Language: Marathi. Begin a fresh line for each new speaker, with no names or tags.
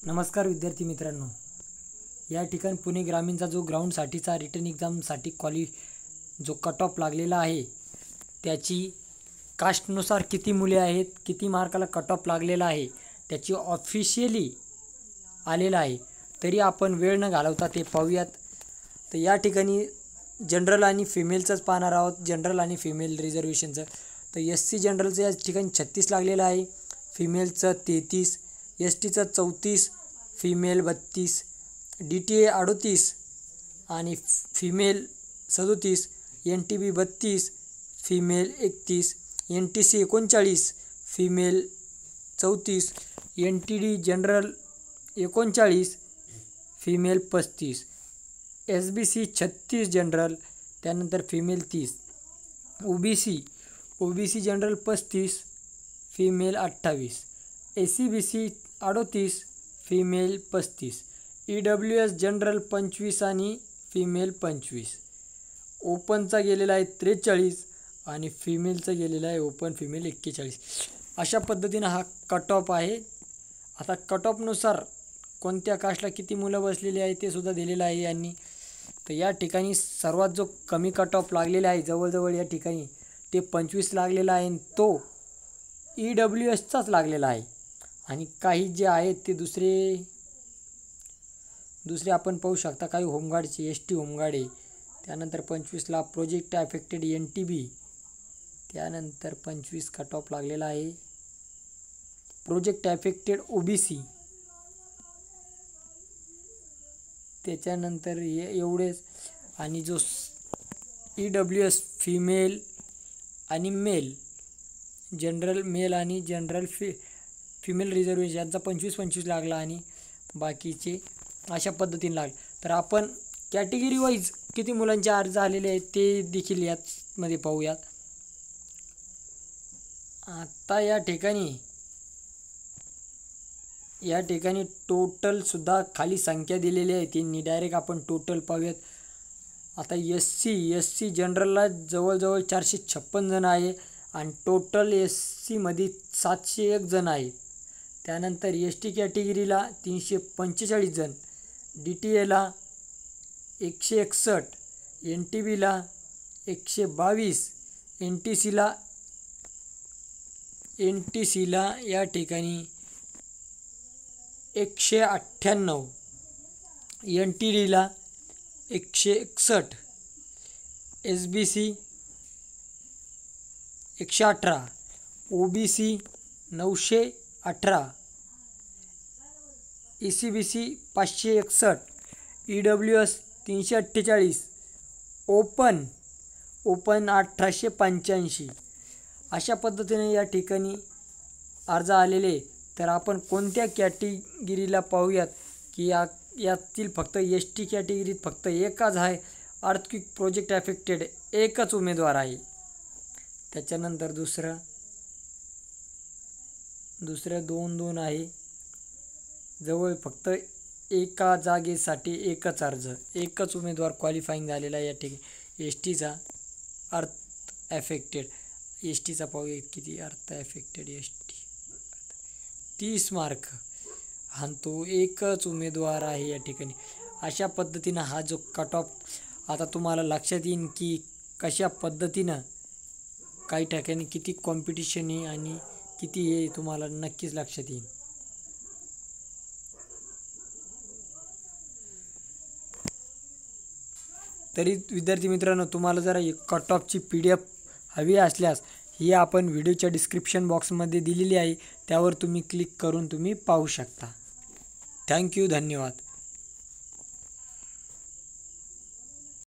नमस्कार विद्यार्थी मित्रांनो, या ठिकाणी पुणे ग्रामीणचा जो ग्राउंडसाठीचा रिटर्न एक्झामसाठी जो कट ऑफ लागलेला आहे त्याची कास्टनुसार किती मुले आहेत, किती मार्काला कट ऑफ लागलेला आहे त्याची ऑफिशियली आलेला आहे। तरी आपण वेळ न घालवता ते पाहूयात। तर या ठिकाणी जनरल आणि फिमेलचंच पाहणार आहोत, जनरल आणि फिमेल रिझर्वेशनचं। तर SC जनरलचं या ठिकाणी 36 लागलेलं आहे, फिमेलचं 33, STचं 34, फिमेल 32, DTA 38 आणि female 37, NTB 32, female 31, NTC 39, female 34, NTD general 39, female 35, SBC 36 general, त्यानंतर female 30, OBC general 35, female 28, ACBC 38, female 35, EWS general 25 आणि फिमेल 25, ओपनचा गेलेला आहे 43 आणि फिमेलचा गेलेला आहे ओपन फिमेल 41। अशा पद्धतीने हा कट ऑफ आहे। आता कट ऑफनुसार कोणत्या कास्टला किती मुलं बसलेली आहे ते सुद्धा दिलेलं आहे यांनी। तर या ठिकाणी सर्वात जो कमी कट ऑफ लागलेला आहे जवळजवळ या ठिकाणी ते 25 लागलेला आहे, तो EWSचाच लागलेला आहे। आणि काही जे आहेत ते दुसरे आपण पाहू शकता, काही होमगार्डचे ST होमगार्ड आहे, त्यानंतर 25ला प्रोजेक्ट अफेक्टेड NTB, त्यानंतर 25 कट ऑफ लागलेला आहे प्रोजेक्ट अफेक्टेड OBC, त्याच्यानंतर एवढेच। आणि जो EWS फिमेल आणि मेल, जनरल मेल आणि जनरल फिमेल रिझर्वेशन यांचा 25 लागला आणि बाकीचे अशा पद्धतीने लागले। तर आपण कॅटेगरी वाईज किती मुलांचे अर्ज आलेले आहेत ते देखील यामध्ये पाहूयात। आता या ठिकाणी टोटल सुद्धा खाली संख्या दिलेली आहे, त्यांनी डायरेक्ट आपण टोटल पाहूयात। आता SC जनरलला जवळजवळ 456 जण आहे आणि टोटल SC मध्ये 701 जण आहे। त्यानंतर ST कॅटेगरीला 345 जण, DTAला 161, NTBला 122, NTCला या ठिकाणी 198, NTDला 161, SBC 118, OBC 918, ECBC 561, EWS 348, open 1885। अशा पद्धतीने या ठिकाणी अर्ज आलेले। तर आपण कोणत्या कॅटेगरीला पाहूयात की यातील फक्त ST कॅटेगरीत फक्त एकच आहे, अर्थक्वेक प्रोजेक्ट अफेक्टेड एकच उमेदवार आहे। त्याच्यानंतर दुसरं 2 आहे, जवळ फक्त एका जागेसाठी एकच अर्ज, एकच उमेदवार क्वालिफाईंग झालेला आहे या ठिकाणी। STचा अर्थ अफेक्टेड, STचा पाहूया किती अर्थ अफेक्टेड ST 30 मार्क, आणि तो एकच उमेदवार आहे या ठिकाणी। अशा पद्धतीनं हा जो कट ऑफ आता तुम्हाला लक्षात येईल की कशा पद्धतीनं काही ठिकाणी किती कॉम्पिटिशन आहे आणि किती हे तुम्हाला नक्कीच लक्षात येईल। तरी विद्यार्थी मित्रांनो, तुम्हाला जरा कट ऑफची PDF हवी असल्यास ही आपण व्हिडिओच्या डिस्क्रिप्शन बॉक्समध्ये दिलेली आहे, त्यावर तुम्ही क्लिक करून तुम्ही पाहू शकता। थँक्यू, धन्यवाद।